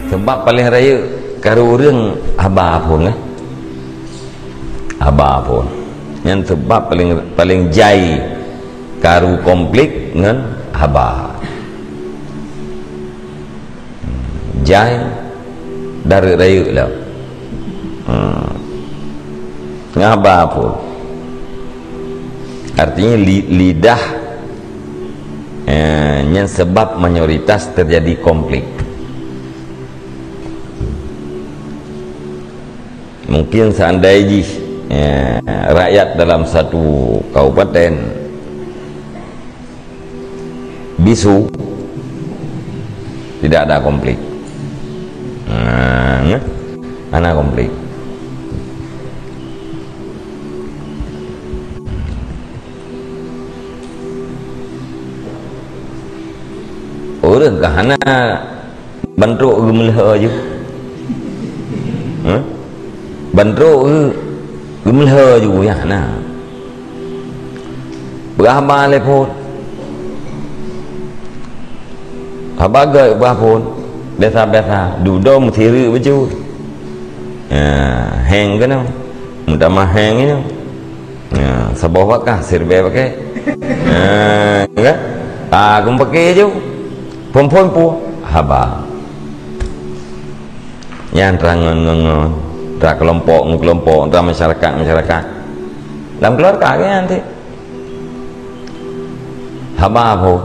sebab paling raya karo orang haba pun haba pun yang sebab paling jai karo konflik dengan haba jai dari raya lah dengan haba pun artinya lidah yang sebab mayoritas terjadi konflik. Mungkin seandainya rakyat dalam satu kabupaten bisu tidak ada konflik, ada konflik. Orang kahana bentrok gemelha je, bentrok gemelha je ya na. Berapa lepot, habagai berapa biasa duduk mesti baju, hang kan, mudah mah hang ini, sebuah kah sirbe pakai, enggak, aku pakai je. Perempuan pun haba yang terang-terang tak kelompok tak masyarakat dalam keluarga kan nanti haba pun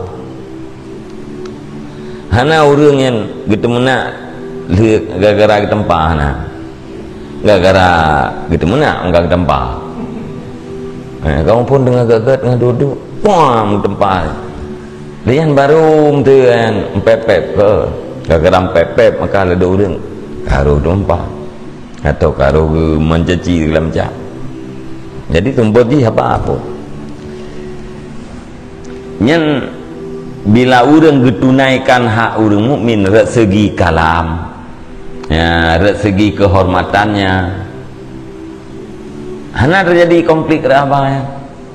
hana orang yang gitu mana gara-gara tempat hana gara-gara gitu mana enggak tempat kamu pun dengan gagat dengan duduk wah tempat lian baru tu kan pepep ke kadang pepep maka ada orang karo dompa atau karo mencaci dalam jam jadi tumbut di apa nyen bila orang getunaikan hak orang mukmin dari segi kalam dari segi kehormatannya hana terjadi konflik apa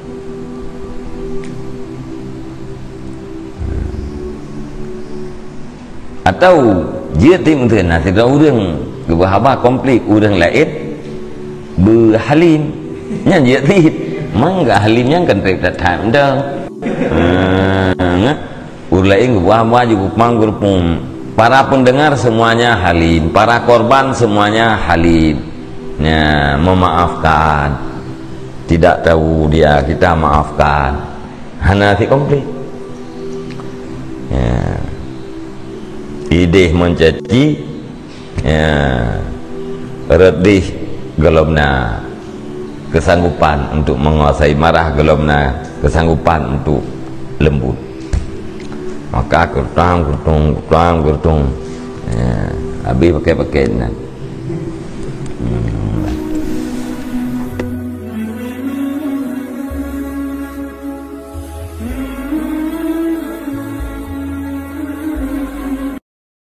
atau dia tim tu nanti kalau orang berhaba konflik orang lain berhalim yang dia tim mangga halimnya kan tak tahu dah orang lain berhaba juga manggur pun para pendengar semuanya halim para korban semuanya halim memaafkan tidak tahu dia kita maafkan hana si konflik ideh mencaci redih gelomna kesanggupan untuk menguasai marah gelomna kesanggupan untuk lembut maka kurang habis pakai